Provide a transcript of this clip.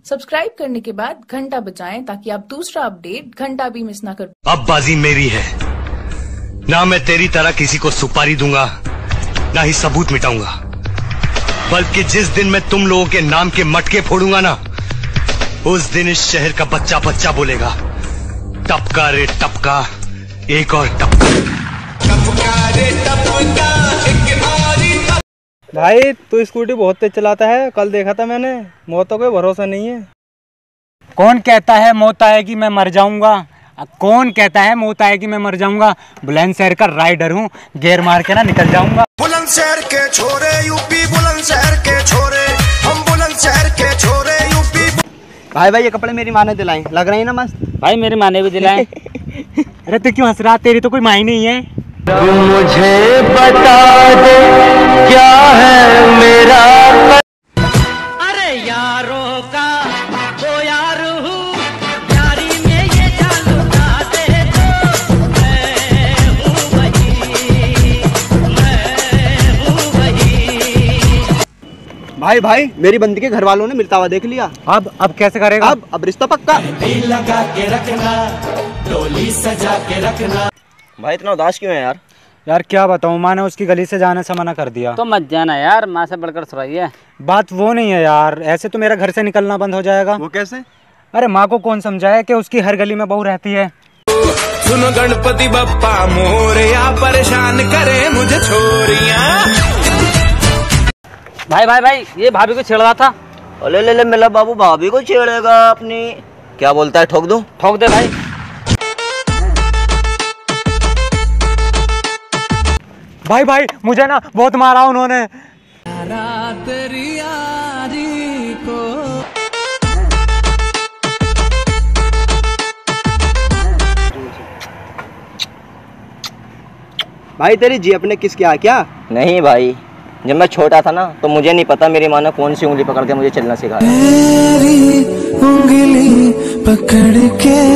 Subscribe करने के बाद घंटा बजाएं ताकि आप दूसरा अपडेट घंटा भी मिस ना कर। अब बाजी मेरी है, ना मैं तेरी तरह किसी को सुपारी दूंगा, ना ही सबूत मिटाऊंगा, बल्कि जिस दिन मैं तुम लोगों के नाम के मटके फोड़ूंगा ना, उस दिन इस शहर का बच्चा बच्चा बोलेगा, टपका रे टपका, एक और टपका, टपका रे टपका, एक और टपका। भाई तू स्कूटी बहुत तेज चलाता है, कल देखा था मैंने। मौत का कोई भरोसा नहीं है। कौन कहता है मौत आएगी मैं मर जाऊंगा? कौन कहता है मौत आएगी मैं मर जाऊंगा? बुलंदशहर का राइडर हूँ, गेर मार के ना निकल जाऊंगा। बुलंदशहर के छोरे यूपी, बुलंदशहर के छोरे, हम बुलंदशहर के छोरे यूपी। भाई ये कपड़े मेरी माँ ने दिलाए, लग रही है ना मस्त? भाई मेरी माँ ने भी दिलाए। अरे तू क्यों हंस रहा? तेरी तो कोई माँ ही नहीं है। मुझे बता दे क्या है मेरा। अरे यारों का वो यार हूँ, यारी में ये चालू ना दे तो मैं हूँ वही। भाई मेरी बंदी के घर वालों ने मिलता हुआ देख लिया। अब कैसे करेगा? अब रिश्ता पक्का। लगा के रखना, डोली सजा के रखना। भाई इतना उदास क्यों है यार? यार क्या बताऊँ, माँ ने उसकी गली से जाने से मना कर दिया। तो मत जाना यार, माँ से बढ़कर सुराई है। बात वो नहीं है यार, ऐसे तो मेरा घर से निकलना बंद हो जाएगा। वो कैसे? अरे माँ को कौन समझाए कि उसकी हर गली में बहू रहती है। सुनो गणपति बप्पा मोरया, परेशान करे मुझे छोरियां। भाई ये भाभी को छेड़ रहा था। ले मेरा बाबू भाभी को छेड़ेगा अपनी। क्या बोलता है, ठोक दूं? ठोक दे भाई। भाई मुझे ना बहुत मारा उन्होंने। भाई तेरी जी अपने किस क्या क्या? नहीं भाई, जब मैं छोटा था ना तो मुझे नहीं पता मेरी माँ ने कौन सी उंगली पकड़ के मुझे चलना सिखाया।